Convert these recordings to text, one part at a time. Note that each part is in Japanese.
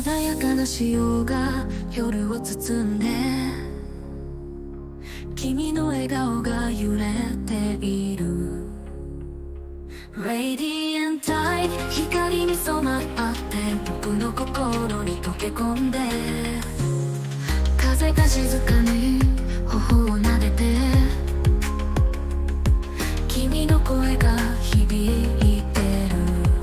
穏やかな潮が夜を包んで、君の笑顔が揺れている。 Radiant Tide 光に染まって僕の心に溶け込んで、風が静かに頬を撫でて、君の声が響いてる。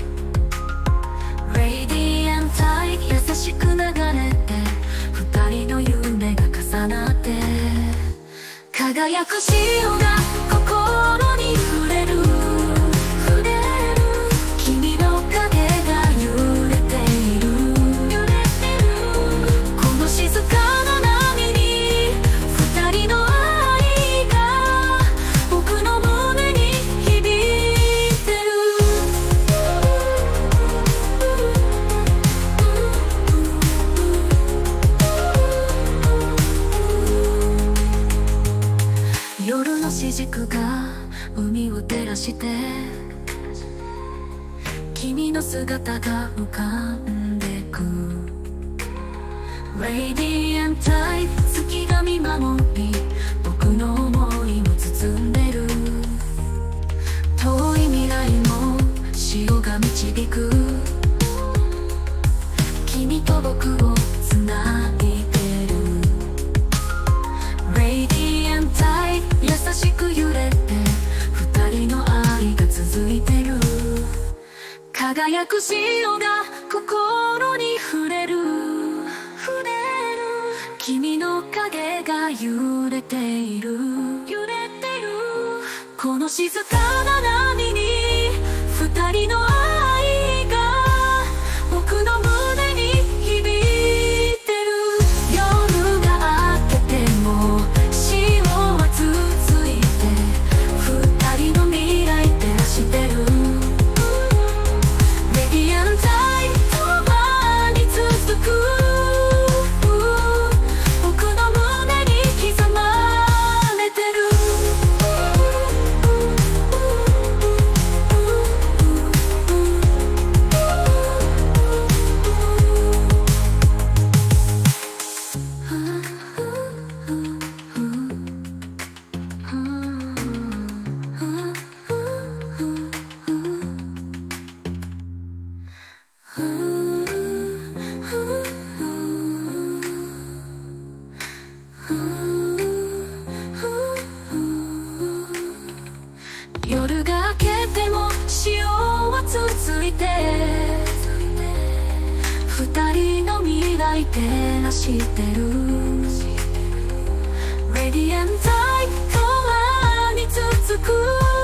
Radiant Tide 優しく流れて、二人の夢が重なって、輝く潮が心に触れる。君の影が揺れている。この静かな波に二人の愛が僕の胸に響いてる。夜のしじくが海を照らして、君の姿が浮かんでく。 Radiant Tide 月が見守り、僕の想いも包んでる。遠い未来も潮が導く。君と僕をつないでる。 Radiant Tide 優しく揺れて、二人の愛が続いてる。輝く潮が心に触れる。君の影が揺れている。この静かな波に二人の愛が僕の胸に響いてる。夜が明けても潮は続いて、二人の未来照らしてる。夜が明けても潮は続いて、二人の未来照らしてる。 Radiant Tide 永遠に続く。